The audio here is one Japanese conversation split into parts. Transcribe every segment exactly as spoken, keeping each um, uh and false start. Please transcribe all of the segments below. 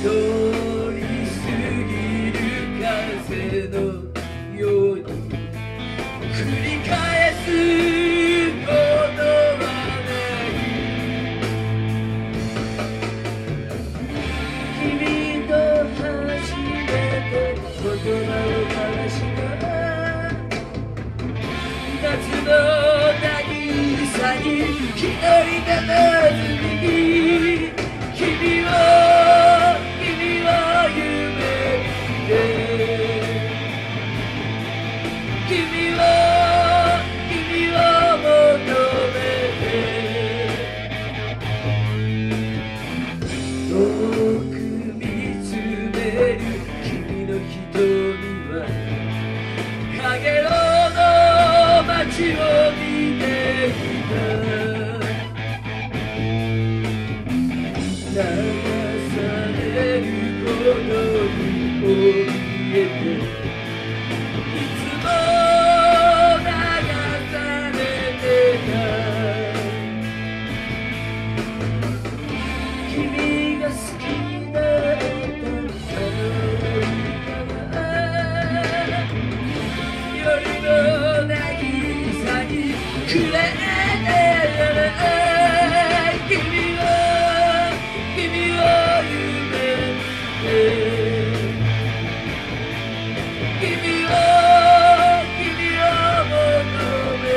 り過ぎる風のように繰り返すことはない君と初めて言葉を交わした夏の渚に一人でたずに君を君を夢見て君を君を求めて遠く見つめる君の瞳はかげろうの街を見ていた流されることに怯えていつも流されてた君が好きだったあの歌は夜の渚にくれて君を君を夢見て君を君を求め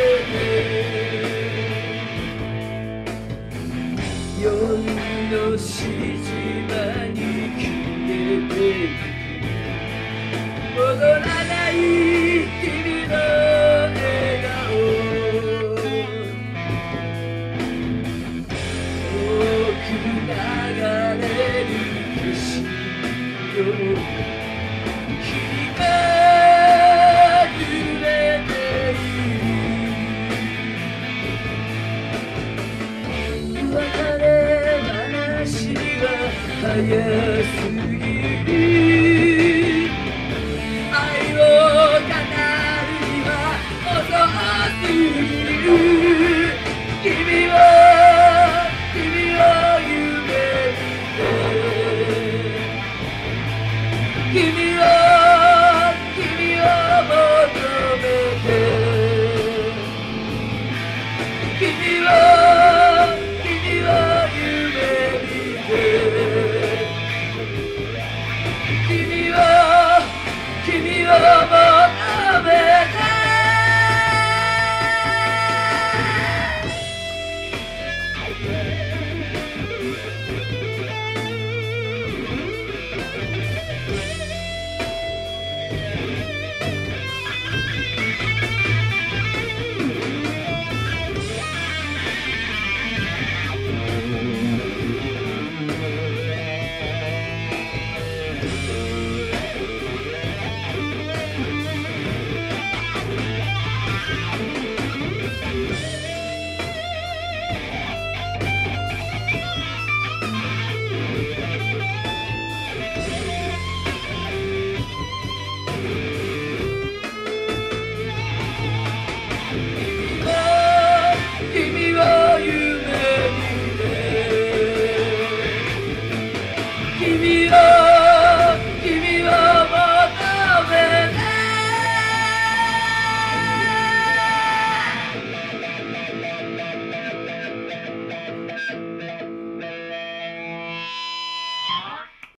て夜の静まに消えて戻らない君の笑顔遠く流れる景色よ君が揺れている別れ話は早すぎる愛を語るには遅すぎる君を君を夢見て君を君を求めて君を君を夢見て君を君を求めて君を夢見て君を